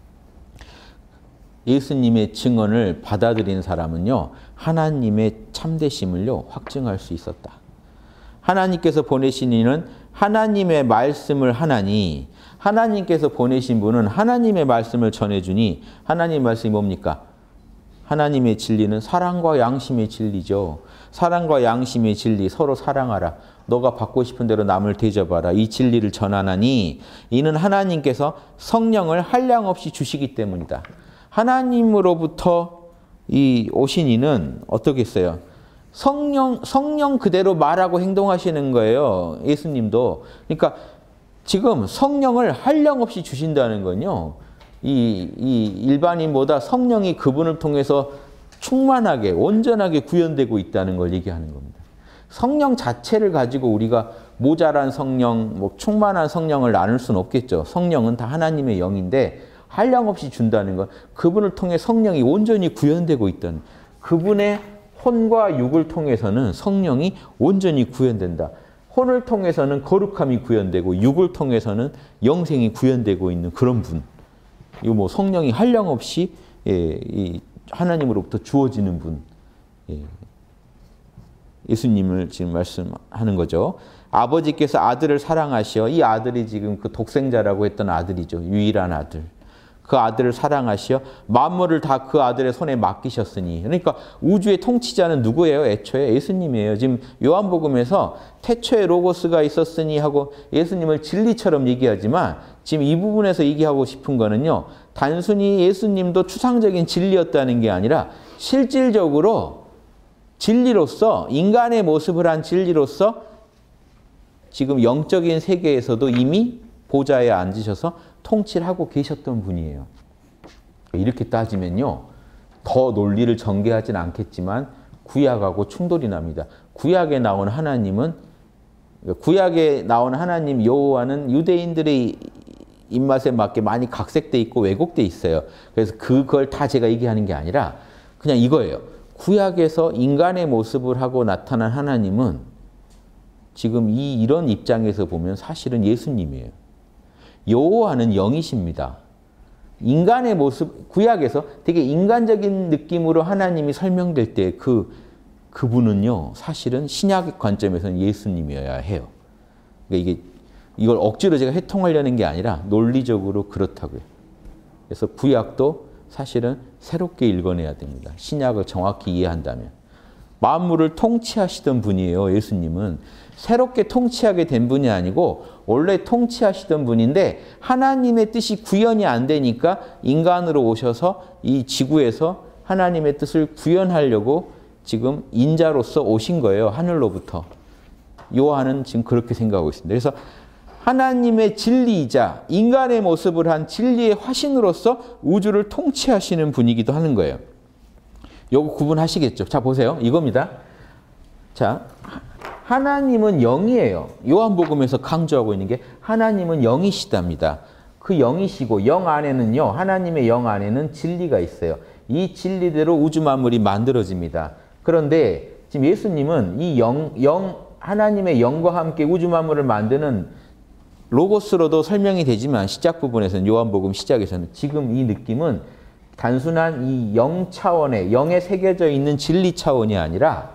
예수님의 증언을 받아들인 사람은요 하나님의 참되심을요 확증할 수 있었다. 하나님께서 보내신 이는 하나님의 말씀을 하나니 하나님께서 보내신 분은 하나님의 말씀을 전해주니 하나님의 말씀이 뭡니까? 하나님의 진리는 사랑과 양심의 진리죠. 사랑과 양심의 진리 서로 사랑하라. 너가 받고 싶은 대로 남을 대접하라. 이 진리를 전하나니 이는 하나님께서 성령을 한량없이 주시기 때문이다. 하나님으로부터 이 오신 이는 어떻겠어요? 성령 그대로 말하고 행동하시는 거예요. 예수님도. 그러니까 지금 성령을 한량없이 주신다는 건요. 이 일반인보다 성령이 그분을 통해서 충만하게 온전하게 구현되고 있다는 걸 얘기하는 겁니다. 성령 자체를 가지고 우리가 모자란 성령, 뭐 충만한 성령을 나눌 수는 없겠죠. 성령은 다 하나님의 영인데 한량없이 준다는 건 그분을 통해 성령이 온전히 구현되고 있다는 그분의 혼과 육을 통해서는 성령이 온전히 구현된다. 혼을 통해서는 거룩함이 구현되고 육을 통해서는 영생이 구현되고 있는 그런 분. 이거 뭐 성령이 한량없이 이 하나님으로부터 주어지는 분. 예수님을 지금 말씀하는 거죠. 아버지께서 아들을 사랑하시어 이 아들이 지금 그 독생자라고 했던 아들이죠. 유일한 아들. 그 아들을 사랑하시어 만물을 다 그 아들의 손에 맡기셨으니. 그러니까 우주의 통치자는 누구예요? 애초에 예수님이에요. 지금 요한복음에서 태초에 로고스가 있었으니 하고 예수님을 진리처럼 얘기하지만 지금 이 부분에서 얘기하고 싶은 거는요. 단순히 예수님도 추상적인 진리였다는 게 아니라 실질적으로 진리로서 인간의 모습을 한 진리로서 지금 영적인 세계에서도 이미 보좌에 앉으셔서 통치를 하고 계셨던 분이에요. 이렇게 따지면요. 더 논리를 전개하진 않겠지만 구약하고 충돌이 납니다. 구약에 나온 하나님 여호와는 유대인들의 입맛에 맞게 많이 각색돼 있고 왜곡돼 있어요. 그래서 그걸 다 제가 얘기하는 게 아니라 그냥 이거예요. 구약에서 인간의 모습을 하고 나타난 하나님은 지금 이런 입장에서 보면 사실은 예수님이에요. 여호와는 영이십니다. 인간의 모습, 구약에서 되게 인간적인 느낌으로 하나님이 설명될 때 그분은요, 사실은 신약 관점에서는 예수님이어야 해요. 그러니까 이걸 억지로 제가 해통하려는 게 아니라 논리적으로 그렇다고요. 그래서 구약도 사실은 새롭게 읽어내야 됩니다. 신약을 정확히 이해한다면. 만물을 통치하시던 분이에요, 예수님은. 새롭게 통치하게 된 분이 아니고 원래 통치하시던 분인데 하나님의 뜻이 구현이 안 되니까 인간으로 오셔서 이 지구에서 하나님의 뜻을 구현하려고 지금 인자로서 오신 거예요, 하늘로부터. 요한은 지금 그렇게 생각하고 있습니다. 그래서 하나님의 진리이자 인간의 모습을 한 진리의 화신으로서 우주를 통치하시는 분이기도 하는 거예요. 요거 구분하시겠죠? 자, 보세요. 이겁니다. 자, 하나님은 영이에요. 요한복음에서 강조하고 있는 게 하나님은 영이시답니다. 그 영이시고 영 안에는요, 하나님의 영 안에는 진리가 있어요. 이 진리대로 우주 만물이 만들어집니다. 그런데 지금 예수님은 이 하나님의 영과 함께 우주 만물을 만드는 로고스로도 설명이 되지만 시작 부분에서는 요한복음 시작에서는 지금 이 느낌은 단순한 이 영 차원의 영에 새겨져 있는 진리 차원이 아니라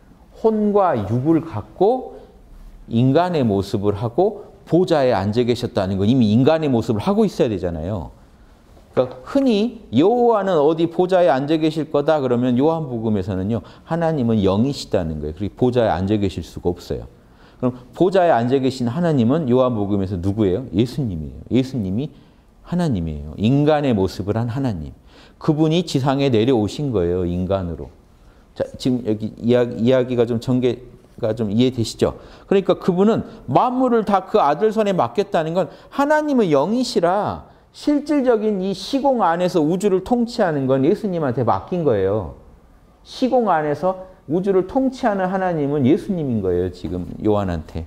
혼과 육을 갖고 인간의 모습을 하고 보좌에 앉아 계셨다는 건 이미 인간의 모습을 하고 있어야 되잖아요. 그러니까 흔히 여호와는 어디 보좌에 앉아 계실 거다 그러면 요한복음에서는요, 하나님은 영이시다는 거예요. 그리고 보좌에 앉아 계실 수가 없어요. 그럼 보좌에 앉아 계신 하나님은 요한복음에서 누구예요? 예수님이에요. 예수님이 하나님이에요. 인간의 모습을 한 하나님. 그분이 지상에 내려오신 거예요, 인간으로. 자, 지금 여기 이야기가 좀 전개가 좀 이해되시죠? 그러니까 그분은 만물을 다 그 아들 손에 맡겼다는 건 하나님은 영이시라 실질적인 이 시공 안에서 우주를 통치하는 건 예수님한테 맡긴 거예요. 시공 안에서 우주를 통치하는 하나님은 예수님인 거예요, 지금 요한한테.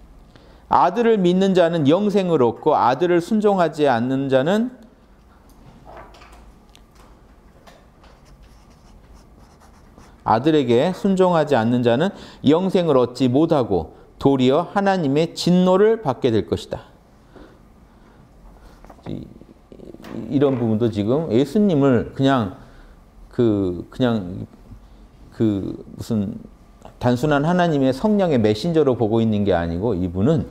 아들을 믿는 자는 영생을 얻고 아들을 순종하지 않는 자는 아들에게 순종하지 않는 자는 영생을 얻지 못하고 도리어 하나님의 진노를 받게 될 것이다. 이런 부분도 지금 예수님을 그냥 무슨 단순한 하나님의 성령의 메신저로 보고 있는 게 아니고 이분은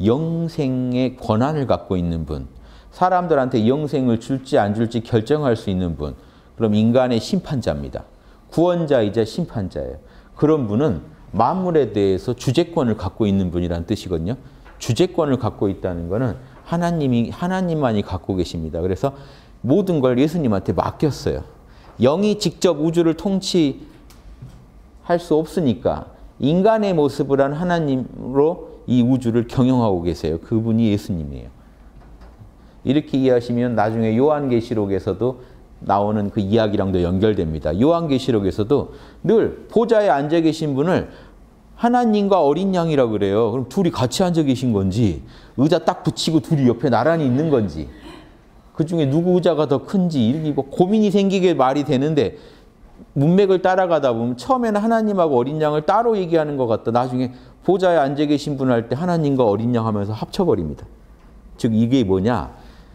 영생의 권한을 갖고 있는 분, 사람들한테 영생을 줄지 안 줄지 결정할 수 있는 분, 그럼 인간의 심판자입니다. 구원자이자 심판자예요. 그런 분은 만물에 대해서 주재권을 갖고 있는 분이라는 뜻이거든요. 주재권을 갖고 있다는 것은 하나님만이 갖고 계십니다. 그래서 모든 걸 예수님한테 맡겼어요. 영이 직접 우주를 통치할 수 없으니까 인간의 모습을 한 하나님으로 이 우주를 경영하고 계세요. 그분이 예수님이에요. 이렇게 이해하시면 나중에 요한계시록에서도 나오는 그 이야기랑도 연결됩니다. 요한계시록에서도 늘 보좌에 앉아 계신 분을 하나님과 어린 양이라고 그래요. 그럼 둘이 같이 앉아 계신 건지 의자 딱 붙이고 둘이 옆에 나란히 있는 건지 그중에 누구 의자가 더 큰지 이렇게 뭐 고민이 생기게 말이 되는데 문맥을 따라가다 보면 처음에는 하나님하고 어린 양을 따로 얘기하는 것 같다. 나중에 보좌에 앉아 계신 분 할 때 하나님과 어린 양 하면서 합쳐버립니다. 즉 이게 뭐냐?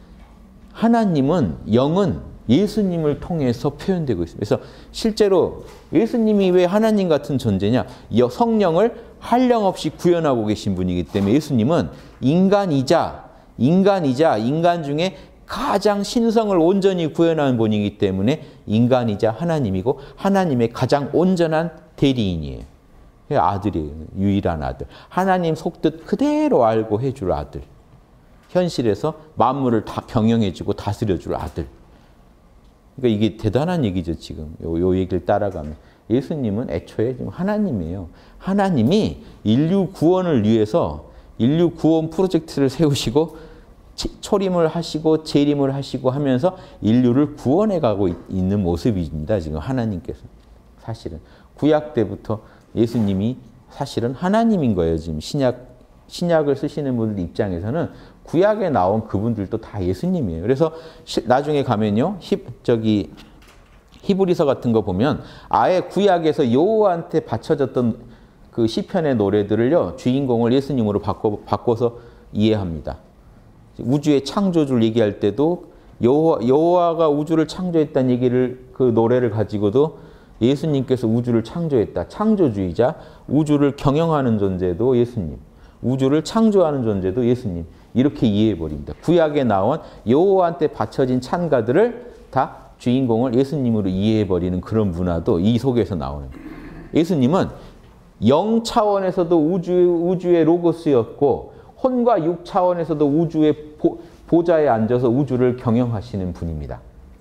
하나님은 영은 예수님을 통해서 표현되고 있습니다. 그래서 실제로 예수님이 왜 하나님 같은 존재냐? 성령을 한량없이 구현하고 계신 분이기 때문에 예수님은 인간이자 인간 중에 가장 신성을 온전히 구현한 분이기 때문에 인간이자 하나님이고 하나님의 가장 온전한 대리인이에요. 아들이에요. 유일한 아들. 하나님 속뜻 그대로 알고 해줄 아들. 현실에서 만물을 다 경영해주고 다스려줄 아들. 그러니까 이게 대단한 얘기죠, 지금. 요 얘기를 따라가면. 예수님은 애초에 지금 하나님이에요. 하나님이 인류 구원을 위해서 인류 구원 프로젝트를 세우시고 초림을 하시고 재림을 하시고 하면서 인류를 구원해 가고 있는 모습입니다, 지금 하나님께서. 사실은. 구약 때부터 예수님이 사실은 하나님인 거예요, 지금. 신약을 쓰시는 분들 입장에서는 구약에 나온 그분들도 다 예수님이에요. 그래서 나중에 가면요, 히브리서 같은 거 보면 아예 구약에서 여호와한테 바쳐졌던 그 시편의 노래들을요, 주인공을 예수님으로 바꿔서 이해합니다. 우주의 창조주를 얘기할 때도 여호와가 우주를 창조했다는 얘기를 그 노래를 가지고도 예수님께서 우주를 창조했다. 창조주의자, 우주를 경영하는 존재도 예수님, 우주를 창조하는 존재도 예수님. 이렇게 이해해버립니다. 구약에 나온 여호와한테 바쳐진 찬가들을 다 주인공을 예수님으로 이해해버리는 그런 문화도 이 속에서 나오는 거예요. 예수님은 영 차원에서도 우주의 로고스였고 혼과 육 차원에서도 우주의 보좌에 앉아서 우주를 경영하시는 분입니다.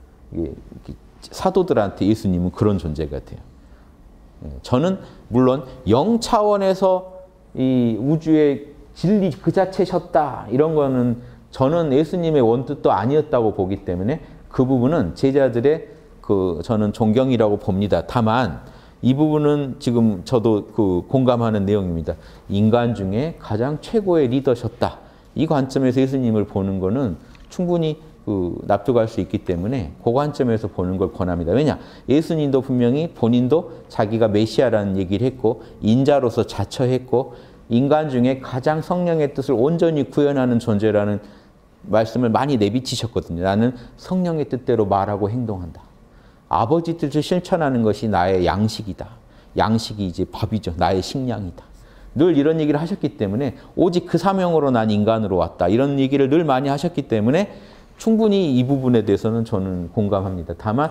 사도들한테 예수님은 그런 존재 같아요. 저는 물론 영 차원에서 이 우주의 진리 그 자체셨다 이런 거는 저는 예수님의 원뜻도 아니었다고 보기 때문에 그 부분은 제자들의 저는 존경이라고 봅니다. 다만 이 부분은 지금 저도 공감하는 내용입니다. 인간 중에 가장 최고의 리더셨다. 이 관점에서 예수님을 보는 거는 충분히 납득할 수 있기 때문에 그 관점에서 보는 걸 권합니다. 왜냐? 예수님도 분명히 본인도 자기가 메시아라는 얘기를 했고 인자로서 자처했고 인간 중에 가장 성령의 뜻을 온전히 구현하는 존재라는 말씀을 많이 내비치셨거든요. 나는 성령의 뜻대로 말하고 행동한다. 아버지 뜻을 실천하는 것이 나의 양식이다. 양식이 이제 밥이죠. 나의 식량이다. 늘 이런 얘기를 하셨기 때문에 오직 그 사명으로 난 인간으로 왔다. 이런 얘기를 늘 많이 하셨기 때문에 충분히 이 부분에 대해서는 저는 공감합니다. 다만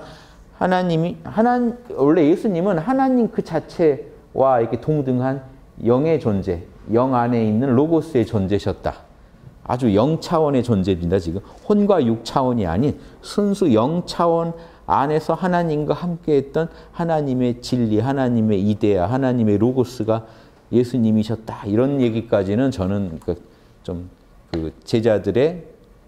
원래 예수님은 하나님 그 자체와 이렇게 동등한 영의 존재, 영 안에 있는 로고스의 존재셨다. 아주 영 차원의 존재입니다. 지금 혼과 육 차원이 아닌 순수 영 차원 안에서 하나님과 함께했던 하나님의 진리, 하나님의 이데아, 하나님의 로고스가 예수님이셨다. 이런 얘기까지는 저는 좀 제자들의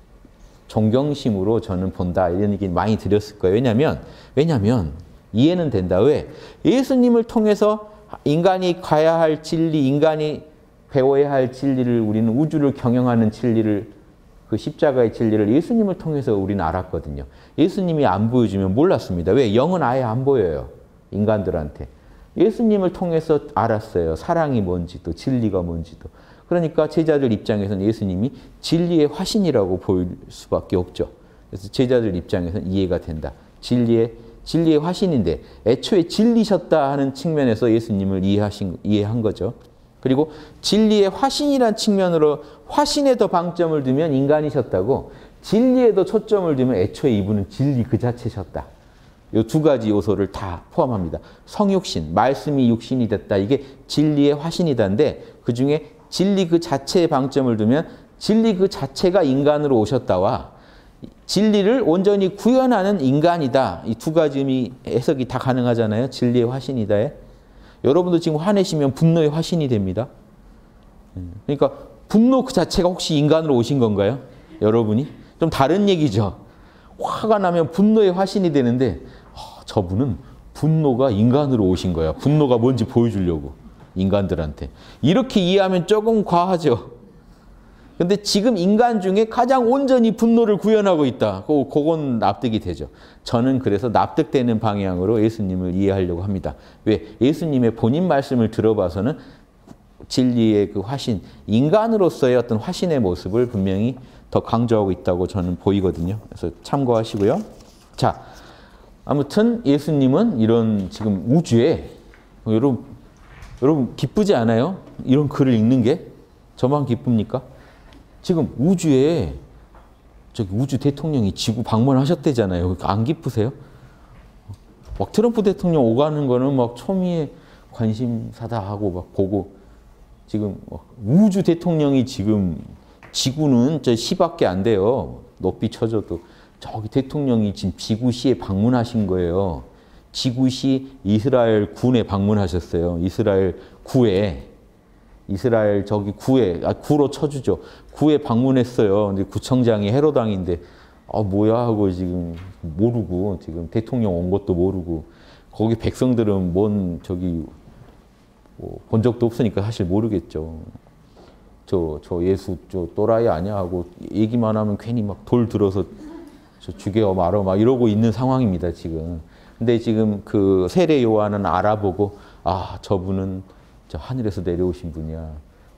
존경심으로 저는 본다. 이런 얘기 많이 드렸을 거예요. 왜냐하면 이해는 된다. 왜? 예수님을 통해서 인간이 가야 할 진리, 인간이 배워야 할 진리를 우리는 우주를 경영하는 진리를 그 십자가의 진리를 예수님을 통해서 우리는 알았거든요. 예수님이 안 보여주면 몰랐습니다. 왜? 영은 아예 안 보여요. 인간들한테. 예수님을 통해서 알았어요. 사랑이 뭔지도 진리가 뭔지도. 그러니까 제자들 입장에서는 예수님이 진리의 화신이라고 보일 수밖에 없죠. 그래서 제자들 입장에서는 이해가 된다. 진리의 화신인데 애초에 진리셨다 하는 측면에서 예수님을 이해한 거죠. 그리고 진리의 화신이란 측면으로 화신에 더 방점을 두면 인간이셨다고 진리에 더 초점을 두면 애초에 이분은 진리 그 자체셨다. 이 두 가지 요소를 다 포함합니다. 성육신, 말씀이 육신이 됐다. 이게 진리의 화신이다인데 그중에 진리 그 자체에 방점을 두면 진리 그 자체가 인간으로 오셨다와 진리를 온전히 구현하는 인간이다. 이 두 가지 의미 해석이 다 가능하잖아요. 진리의 화신이다에. 여러분도 지금 화내시면 분노의 화신이 됩니다. 그러니까 분노 그 자체가 혹시 인간으로 오신 건가요? 여러분이? 좀 다른 얘기죠. 화가 나면 분노의 화신이 되는데 저분은 분노가 인간으로 오신 거야. 분노가 뭔지 보여주려고. 인간들한테. 이렇게 이해하면 조금 과하죠. 근데 지금 인간 중에 가장 온전히 분노를 구현하고 있다. 그건 납득이 되죠. 저는 그래서 납득되는 방향으로 예수님을 이해하려고 합니다. 왜? 예수님의 본인 말씀을 들어봐서는 진리의 그 화신, 인간으로서의 어떤 화신의 모습을 분명히 더 강조하고 있다고 저는 보이거든요. 그래서 참고하시고요. 자, 아무튼 예수님은 이런 지금 우주에 여러분 기쁘지 않아요? 이런 글을 읽는 게? 저만 기쁩니까? 지금 우주에 저기 우주 대통령이 지구 방문하셨대잖아요. 안 기쁘세요? 막 트럼프 대통령 오가는 거는 막 초미의 관심사다 하고 막 보고 지금 우주 대통령이 지금 지구는 저 시밖에 안 돼요. 높이 쳐줘도 저기 대통령이 지금 지구시에 방문하신 거예요. 지구시 이스라엘 군에 방문하셨어요. 이스라엘 구에. 이스라엘 저기 구로 쳐주죠. 구에 방문했어요. 근데 구청장이 헤로당인데 뭐야 하고 지금 모르고 지금 대통령 온 것도 모르고 거기 백성들은 뭔 저기 본 적도 없으니까 사실 모르겠죠. 저 예수 저 또라이 아니야 하고 얘기만 하면 괜히 막 돌 들어서 저 죽여 말어 막 이러고 있는 상황입니다 지금. 근데 지금 그 세례 요한은 알아보고 저분은 진짜 하늘에서 내려오신 분이야.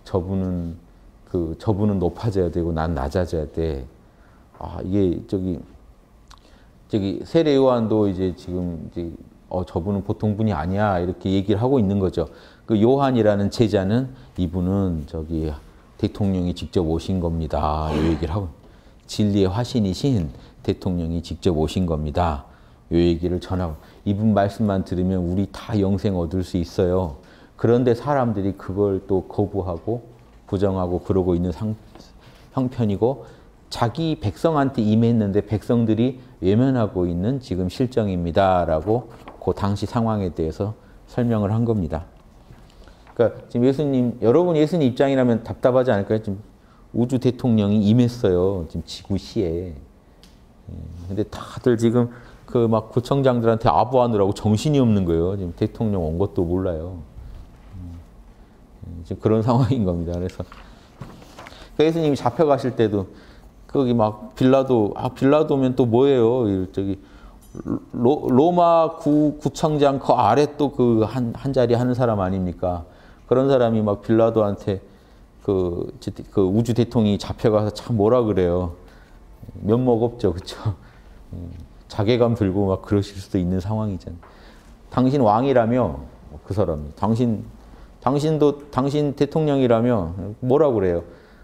저분은 높아져야 되고 난 낮아져야 돼. 아, 이게 저기 세례 요한도 이제 지금 이제 저분은 보통 분이 아니야 이렇게 얘기를 하고 있는 거죠. 그 요한이라는 제자는 이분은 저기 대통령이 직접 오신 겁니다. 이 얘기를 하고 진리의 화신이신 대통령이 직접 오신 겁니다. 이 얘기를 전하고 이분 말씀만 들으면 우리 다 영생 얻을 수 있어요. 그런데 사람들이 그걸 또 거부하고 부정하고 그러고 있는 형편이고 자기 백성한테 임했는데 백성들이 외면하고 있는 지금 실정입니다라고 그 당시 상황에 대해서 설명을 한 겁니다. 그러니까 지금 여러분 예수님 입장이라면 답답하지 않을까요? 지금 우주 대통령이 임했어요. 지금 지구시에. 근데 다들 지금 그 막 구청장들한테 아부하느라고 정신이 없는 거예요. 지금 대통령 온 것도 몰라요. 지금 그런 상황인 겁니다. 그래서 예수님이 잡혀가실 때도 거기 막 빌라도면 또 뭐예요? 저기 로마 구청장 그 아래 또 그 한 자리 하는 사람 아닙니까? 그런 사람이 막 빌라도한테 그 우주 대통령이 잡혀가서 참 뭐라 그래요. 면목 없죠, 그렇죠? 자괴감 들고 막 그러실 수도 있는 상황이잖아요. 당신 왕이라며 그 사람이 당신 대통령이라며 뭐라 그래요?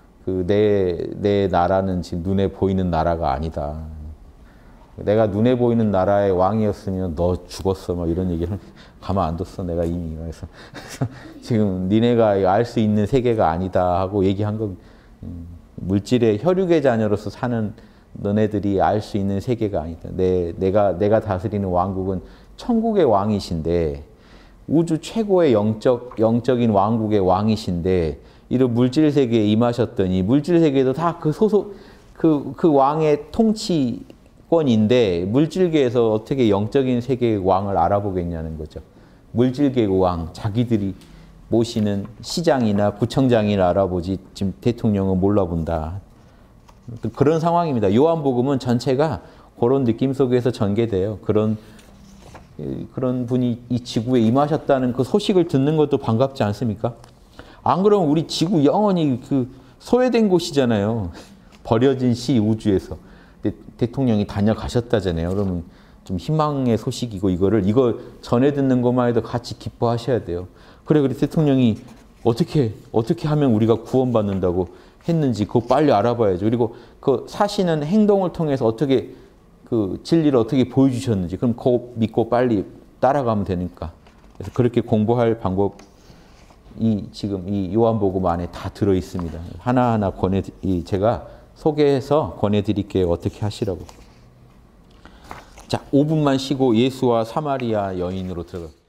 내 나라는 지금 눈에 보이는 나라가 아니다. 내가 눈에 보이는 나라의 왕이었으면 너 죽었어. 막 이런 얘기를 가만 안 뒀어. 내가 이미. 그래서 지금 니네가 알 수 있는 세계가 아니다 하고 얘기한 거. 물질의 혈육의 자녀로서 사는 너네들이 알 수 있는 세계가 아니다. 내가 다스리는 왕국은 천국의 왕이신데 우주 최고의 영적인 왕국의 왕이신데 이런 물질 세계에 임하셨더니 물질 세계도 다 그 왕의 통치권인데 물질계에서 어떻게 영적인 세계의 왕을 알아보겠냐는 거죠. 물질계의 왕, 자기들이 모시는 시장이나 구청장이나 알아보지 지금 대통령은 몰라본다. 그런 상황입니다. 요한복음은 전체가 그런 느낌 속에서 전개돼요. 그런 분이 이 지구에 임하셨다는 그 소식을 듣는 것도 반갑지 않습니까? 안 그러면 우리 지구 영원히 소외된 곳이잖아요. 버려진 시 우주에서. 대통령이 다녀가셨다잖아요. 그러면 좀 희망의 소식이고 이걸 전해 듣는 것만 해도 같이 기뻐하셔야 돼요. 그래 대통령이 어떻게 하면 우리가 구원받는다고 했는지 그거 빨리 알아봐야죠. 그리고 그 사시는 행동을 통해서 어떻게 그 진리를 어떻게 보여주셨는지 그럼 그거 믿고 빨리 따라가면 되니까. 그래서 그렇게 공부할 방법이 지금 이 요한복음 안에 다 들어 있습니다. 하나하나 제가 소개해서 권해드릴게요. 어떻게 하시라고. 자, 5분만 쉬고 예수와 사마리아 여인으로 들어가.